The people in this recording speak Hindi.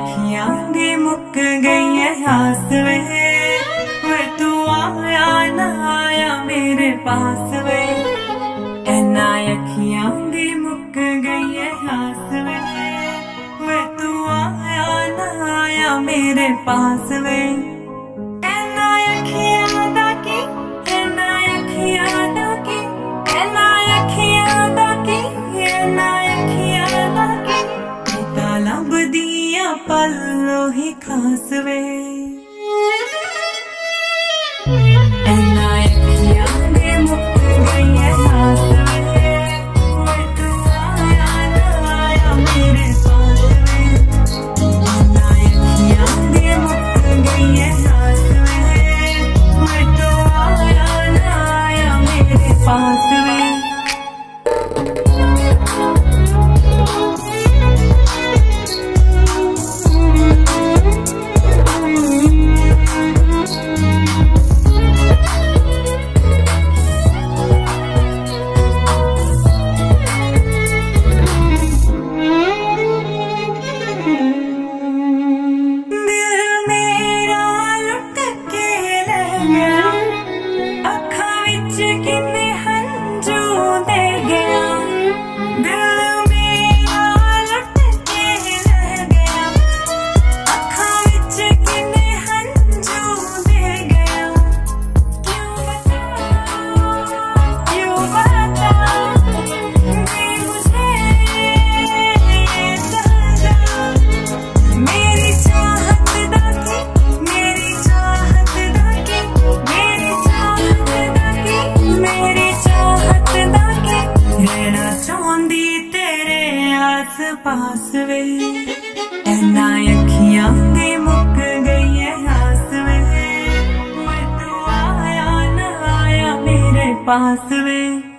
अखियां दी मुक गई है आस वे तू आया ना आया मेरे पास वे ऐना अखियां दी मुक गई है आस वे तू आया ना आया मेरे पास वे ऐना अखियां दा की ऐना अखियां दा की ऐना अखियां दा की ऐना अखियां दा की लब दिया पल्लो ही खास वे ऐना अखियां दे मुक गई है आस वे तू आया ना आया मेरे पास वे ऐना अखियां दे मुक गई है आस वे तू आया ना आया मेरे पास वे पास वे ऐना अखियां दे मुक गई है आस वे तू आया ना आया मेरे पास वे।